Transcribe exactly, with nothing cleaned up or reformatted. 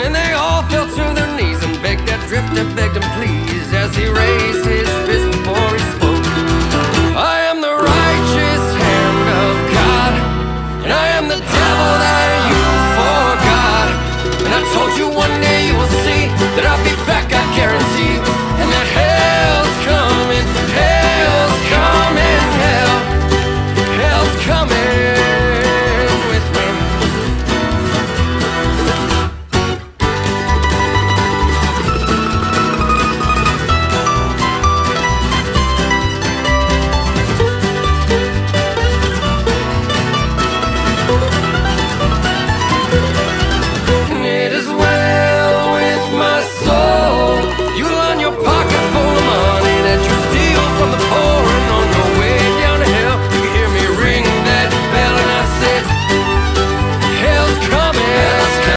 And they all fell to their knees and begged that drifter, begged him please, as he raised his fist before